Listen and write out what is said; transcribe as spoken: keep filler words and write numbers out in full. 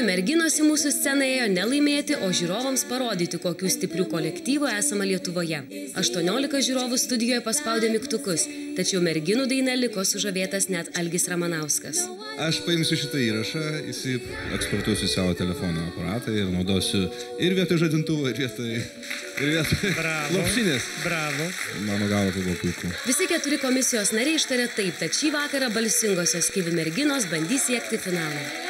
merginos į mūsų sceną ėjo nelaimėti, o žiūrovams parodyti, kokių stiprių kolektyvų esama Lietuvoje. aštuoniolika žiūrovų studijoje paspaudė mygtukus, tačiau merginų daina liko sužavėtas net Algis Ramanauskas. Aš paimsiu šitą įrašą, jisai eksportuosiu savo telefono aparatą ir naudosiu ir vietoj žadintuvo, ir vietoj, ir vietoj lopšinės. Bravo. Mano galva, tai buvo puiku. Visi keturi komisijos nariai ištarė taip, tad šį vakarą balsingosios Kivi merginos bandys siekti finalą.